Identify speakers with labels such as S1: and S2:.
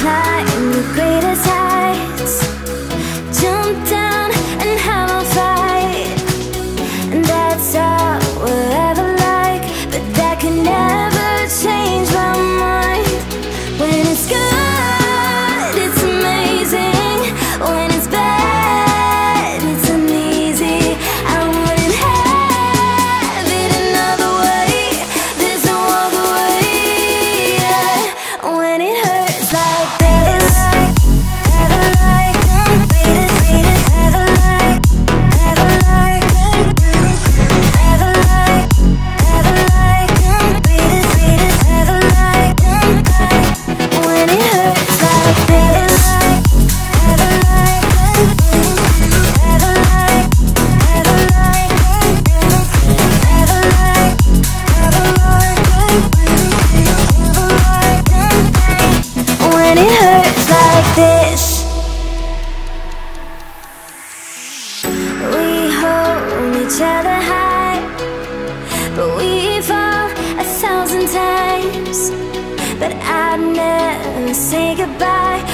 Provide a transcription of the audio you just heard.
S1: climb the greatest heights, jump down and have a fight. And that's all we'll ever like, but that can never change my mind. When it's good, it's amazing. When it's bad, it's uneasy. I wouldn't have it another way. There's no other way, yeah. When it hurts like this, ever like, ever like, ever like, ever like, ever like, ever like, when it hurts like this, ever like, ever like, ever like, ever like, ever like, when it hurts like this. We hold each other high, but we fall 1,000 times. But I'd never say goodbye.